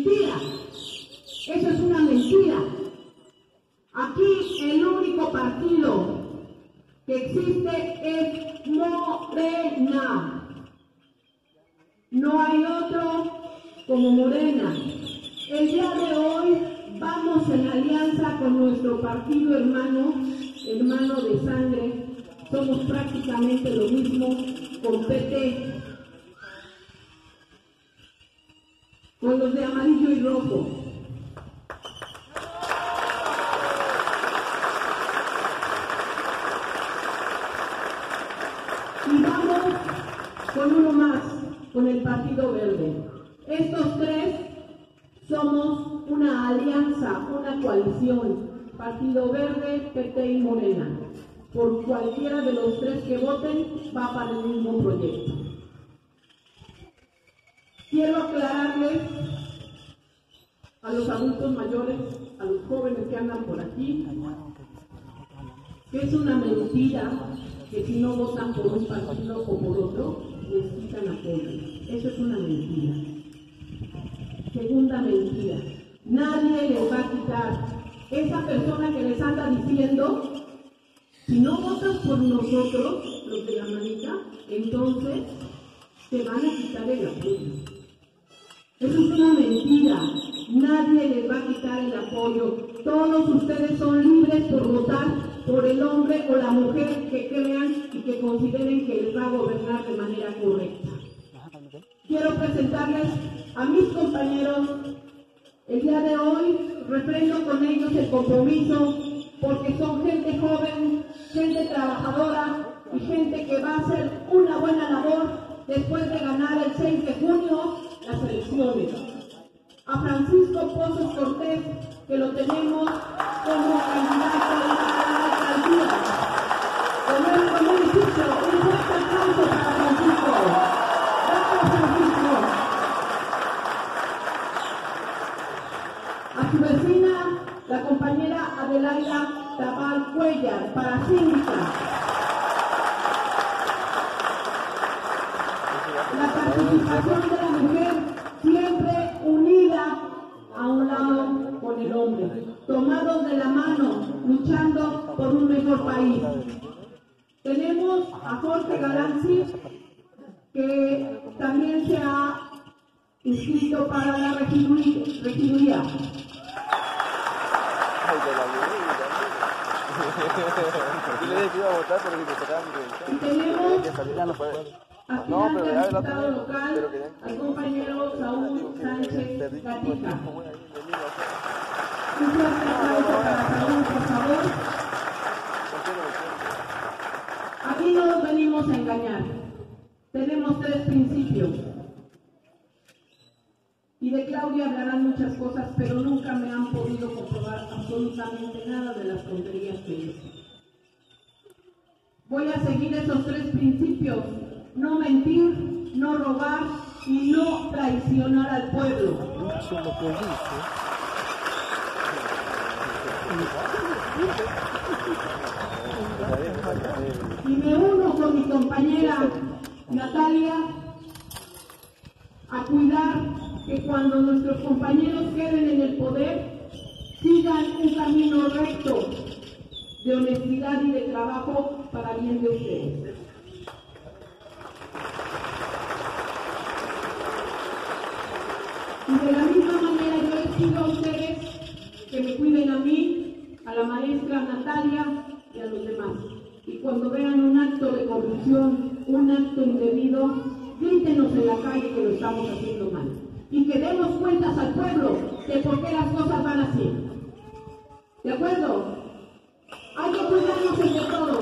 Mentira. Eso es una mentira. Aquí el único partido que existe es Morena. No hay otro como Morena. El día de hoy vamos en alianza con nuestro partido hermano de sangre. Somos prácticamente lo mismo con PT, con los de amarillo y rojo. Y vamos con uno más, con el Partido Verde. Estos tres somos una alianza, una coalición, Partido Verde, PT y Morena. Por cualquiera de los tres que voten, va para el mismo proyecto. Quiero aclararles a los adultos mayores, a los jóvenes que andan por aquí, que es una mentira que si no votan por un partido o por otro, les quitan apoyo. Eso es una mentira. Segunda mentira, nadie les va a quitar. Esa persona que les anda diciendo, si no votas por nosotros, los de la manita, entonces te van a quitar el apoyo. Eso es una mentira. Nadie les va a quitar el apoyo. Todos ustedes son libres por votar por el hombre o la mujer que crean y que consideren que les va a gobernar de manera correcta. Quiero presentarles a mis compañeros. El día de hoy refrendo con ellos el compromiso porque son gente joven, gente trabajadora y gente que va a hacer una buena labor después de ganar el 6 de junio las elecciones. A Francisco Pozos Cortés, que lo tenemos como candidato a la alcaldía de nuestro municipio. Un fuerte aplauso para Francisco. Gracias, Francisco. A su vecina, la compañera Adelaida Tabal Cuellar, para síndica. La participación de la mujer siempre unida a un lado con el hombre, tomados de la mano, luchando por un mejor país. Tenemos a Jorge Galanzi, que también se ha inscrito para la regiduría. Y tenemos aspirante al diputado local, al compañero Saúl Sánchez Gatica. Un fuerte aplauso para Saúl, por favor. Aquí no nos venimos a engañar. Tenemos tres principios. Y de Claudia hablarán muchas cosas, pero nunca me han podido comprobar absolutamente nada de las tonterías que dicen. Voy a seguir esos tres principios: no mentir, no robar y no traicionar al pueblo. Y me uno con mi compañera Natalia a cuidar que cuando nuestros compañeros queden en el poder, sigan un camino recto de honestidad y de trabajo para bien de ustedes. Y de la misma manera yo les pido a ustedes que me cuiden a mí, a la maestra Natalia y a los demás. Y cuando vean un acto de corrupción, un acto indebido, grítenos en la calle que lo estamos haciendo mal. Y que demos cuentas al pueblo de por qué las cosas van así. ¿De acuerdo? Hay que cuidarnos entre todos.